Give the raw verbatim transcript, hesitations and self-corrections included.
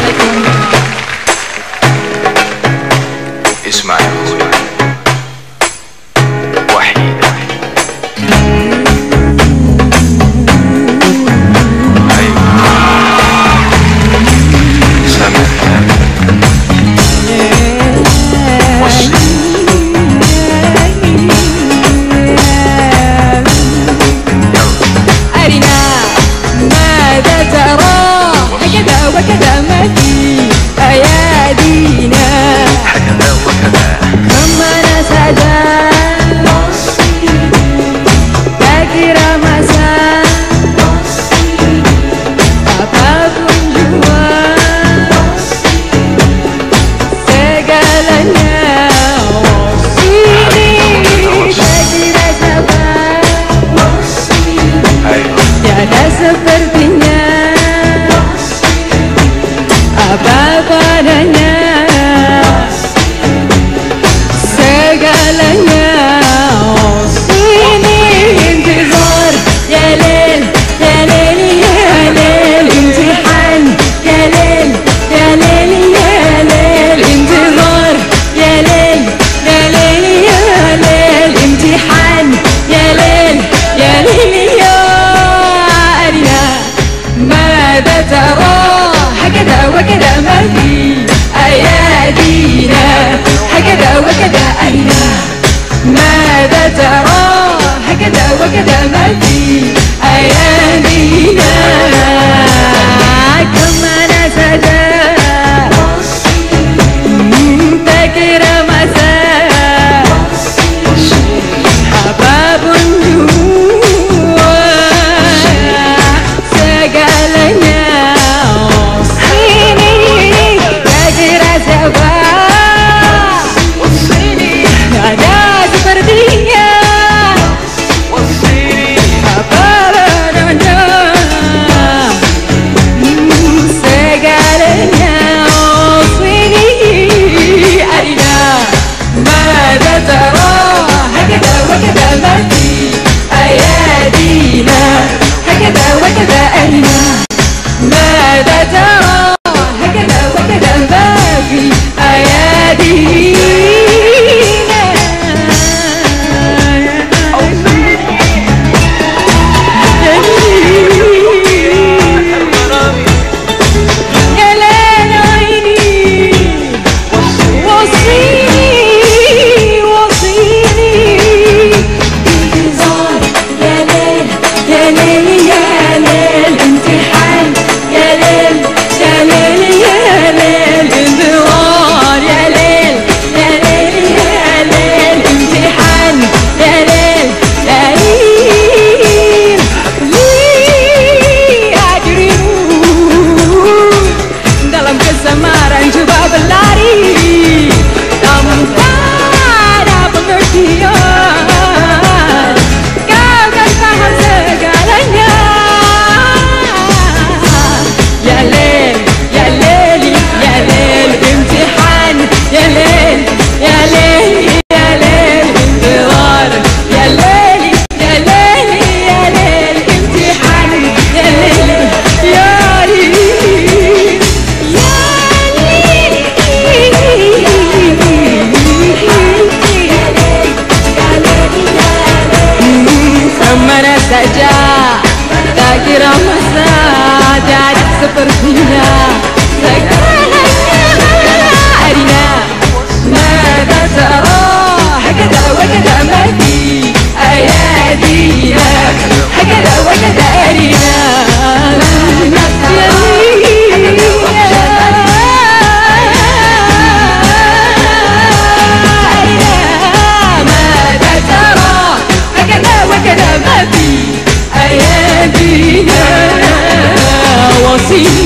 عليكم. اسمع يا اخوي، وحيدة ايوه سامعها وصي أرنا ماذا ترى هكذا وكذا ما في أيادينا هكذا وكذا ثم نسجا فاكر مساء أباب جوا سجلنا وصيني فاكر سبا ايوه يا ناس فردنا أبابنا سجلنا وصيني انتظار يا ليل يا ليل يا ليل امتحان يا ليل يا ليل يا ليل انتظار يا ليل يا ليل يا ليل امتحان يا ليل يا ليل يا أرنا ماذا ترى هكذا وكذا ما في أيادينا هكذا وكذا أرنا ماذا ترى هكذا وكذا ما في أيادينا كما نسجا فاكر مساء أباب جوا سجلنا وصيني فاكر سبا وصيني يا ناس فردية وصيني أبابنا سجلنا وصيني أرنا ماذا ترى هكذا وكذا ما في أيادينا هكذا وكذا أرنا ماذا ترى هكذا وكذا ما في أيادينا يا ليل عيني وصيني وصيني انتظار يا ليل يا ليل يا ليل امتحان يا ليل يا ليل يا ليل انتظار يا ليل يا ليل يا ليل امتحان يا ليل يا ليل لي ajrimu dalam kesamaran coba berlari namun tak ada pengertian kau kan paham segalanya ya lel ya leli ya lel imtihan ya lel ya leli ya lel intizar ya leli ya leli ya lel imtihan ya leli ya leli kemana saja tak kira masa jadi sepertinya segalanya Arina mada tara hakada wakada ma fi ayadina hakada wakada Arina وكذا ما في أيادينا وصينا